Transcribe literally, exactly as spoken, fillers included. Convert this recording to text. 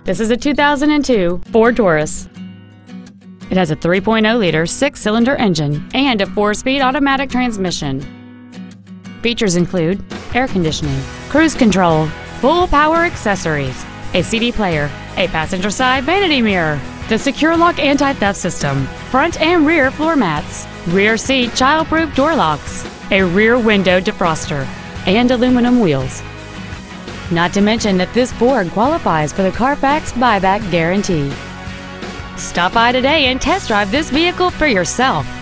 This is a two thousand two Ford Taurus. It has a three point oh liter six-cylinder engine and a four-speed automatic transmission. Features include air conditioning, cruise control, full power accessories, a C D player, a passenger side vanity mirror, the secure lock anti-theft system, front and rear floor mats, rear seat child-proof door locks, a rear window defroster, and aluminum wheels. Not to mention that this Ford qualifies for the Carfax buyback guarantee. Stop by today and test drive this vehicle for yourself.